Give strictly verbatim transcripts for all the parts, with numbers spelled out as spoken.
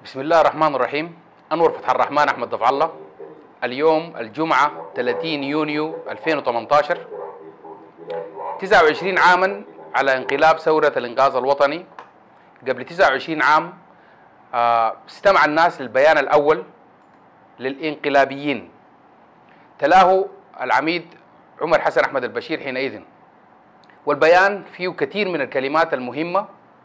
بسم الله الرحمن الرحيم. أنور فتح الرحمن أحمد ضفع الله. اليوم الجمعة ثلاثين يونيو ألفين وثمانية عشر، تسعة وعشرين عاما على انقلاب ثورة الإنقاذ الوطني. قبل تسعة وعشرين عام آه، استمع الناس للبيان الأول للإنقلابيين، تلاه العميد عمر حسن أحمد البشير حينئذ، والبيان فيه كثير من الكلمات المهمة،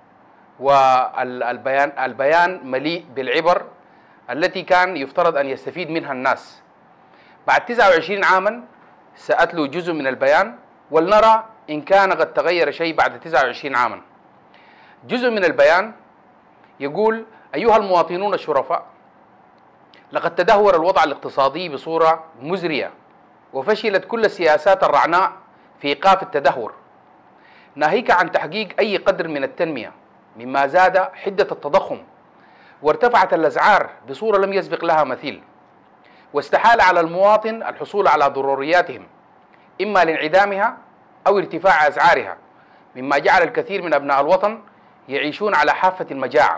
والبيان البيان مليء بالعبر التي كان يفترض أن يستفيد منها الناس. بعد تسعة وعشرين عاما سأتلو جزء من البيان ولنرى إن كان قد تغير شيء بعد تسعة وعشرين عاما. جزء من البيان يقول: أيها المواطنون الشرفاء، لقد تدهور الوضع الاقتصادي بصورة مزرية، وفشلت كل السياسات الرعناء في إيقاف التدهور، ناهيك عن تحقيق أي قدر من التنمية، مما زاد حدة التضخم، وارتفعت الأسعار بصورة لم يسبق لها مثيل، واستحال على المواطن الحصول على ضرورياتهم إما لانعدامها أو ارتفاع أسعارها، مما جعل الكثير من أبناء الوطن يعيشون على حافة المجاعة.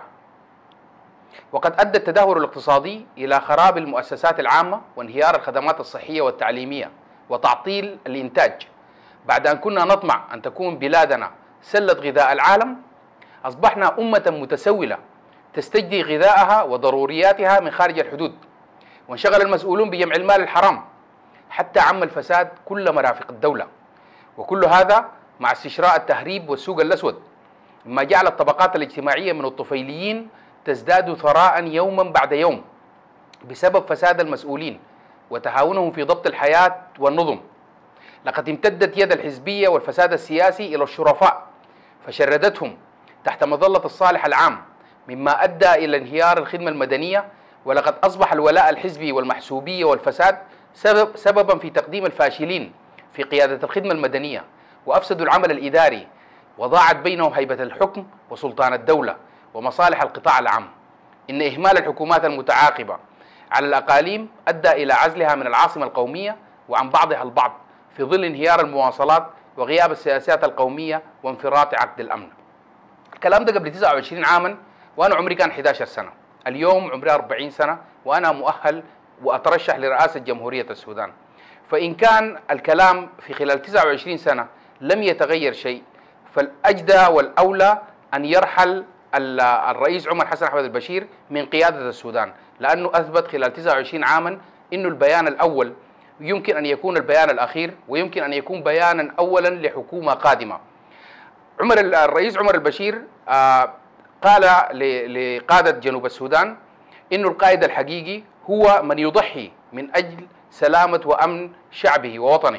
وقد أدى التدهور الاقتصادي إلى خراب المؤسسات العامة وانهيار الخدمات الصحية والتعليمية وتعطيل الإنتاج. بعد أن كنا نطمع أن تكون بلادنا سلة غذاء العالم، أصبحنا أمة متسولة تستجدي غذاءها وضرورياتها من خارج الحدود، وانشغل المسؤولون بجمع المال الحرام حتى عم الفساد كل مرافق الدولة، وكل هذا مع استشراء التهريب والسوق الأسود، مما جعل الطبقات الاجتماعية من الطفيليين تزداد ثراء يوما بعد يوم بسبب فساد المسؤولين وتهاونهم في ضبط الحياة والنظم. لقد امتدت يد الحزبية والفساد السياسي إلى الشرفاء فشردتهم تحت مظلة الصالح العام، مما أدى إلى انهيار الخدمة المدنية. ولقد أصبح الولاء الحزبي والمحسوبية والفساد سبب سببا في تقديم الفاشلين في قيادة الخدمة المدنية، وأفسدوا العمل الإداري، وضاعت بينهم هيبة الحكم وسلطان الدولة ومصالح القطاع العام. إن إهمال الحكومات المتعاقبة على الأقاليم أدى إلى عزلها من العاصمة القومية وعن بعضها البعض في ظل انهيار المواصلات وغياب السياسات القومية وانفراط عقد الأمن. الكلام ده قبل تسعة وعشرين عاما وأنا عمري كان أحد عشر سنة. اليوم عمري أربعين سنة وأنا مؤهل وأترشح لرئاسة جمهورية السودان. فإن كان الكلام في خلال تسعة وعشرين سنة لم يتغير شيء، فالأجدى والأولى أن يرحل الرئيس عمر حسن أحمد البشير من قيادة السودان، لأنه أثبت خلال تسعة وعشرين عاما أنه البيان الأول يمكن أن يكون البيان الأخير، ويمكن أن يكون بيانا أولا لحكومة قادمة. عمر الرئيس عمر البشير آه قال لقادة جنوب السودان إنه القائد الحقيقي هو من يضحي من أجل سلامة وأمن شعبه ووطنه.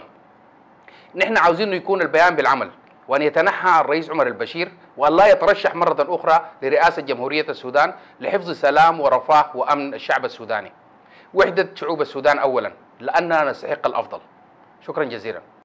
نحن عاوزين إنه يكون البيان بالعمل، وأن يتنحى الرئيس عمر البشير وأن لا يترشح مرة أخرى لرئاسة جمهورية السودان لحفظ سلام ورفاه وأمن الشعب السوداني. وحدة شعوب السودان أولا، لأننا نستحق الأفضل. شكرا جزيلا.